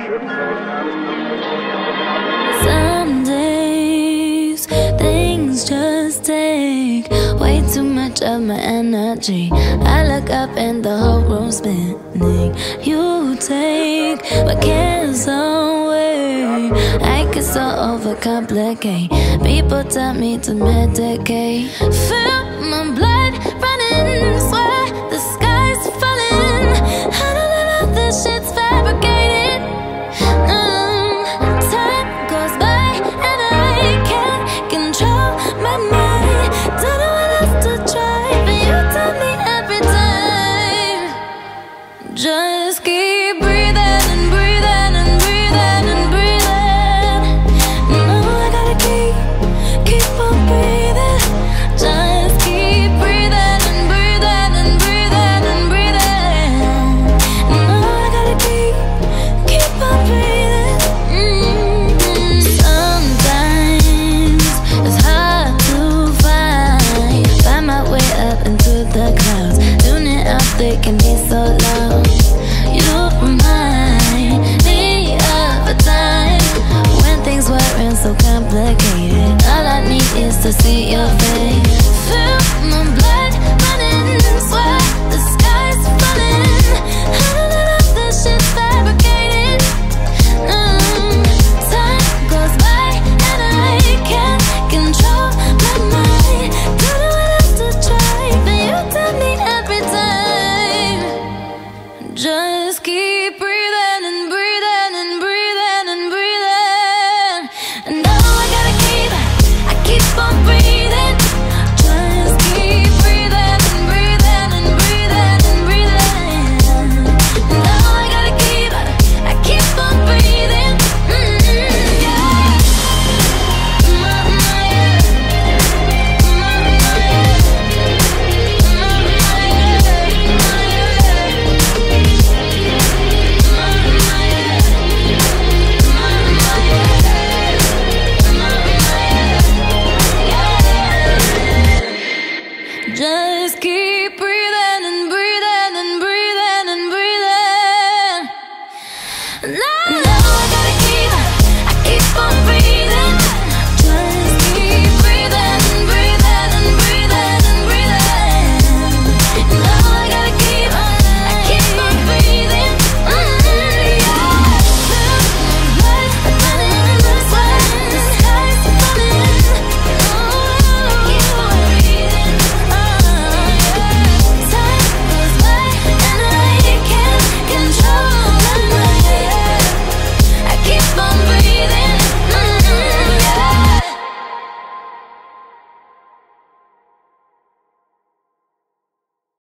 Some days things just take way too much of my energy. I look up and the whole room's spinning. You take my cares away. I get so overcomplicate. People tell me to medicate. Feel my blood running, swear the sky's falling. I know that all this shit's fabricated. Time goes by and I can't control my mind. Don't know what else to try, but you tell me every time. Just keep breathing and breathing and breathing and breathing. No, I gotta keep on breathing. Just keep breathing and breathing and breathing and breathing. No, I gotta keep on breathing. Sometimes it's hard to find my way up into the clouds. Tuning out, they can be so loud. You remind me of a time when things weren't so complicated. All I need is to see your face. Feel my blood running, swear the sky's falling. I know that all this shit's fabricated. Time goes by and I can't control my mind. Don't know what else to try, but you tell me every time. Just keep breathing and breathing and breathing and breathing. And now I gotta keep on breathing. Just keep breathing and breathing and breathing and breathing. And now I gotta keep on breathing. Yeah. Just keep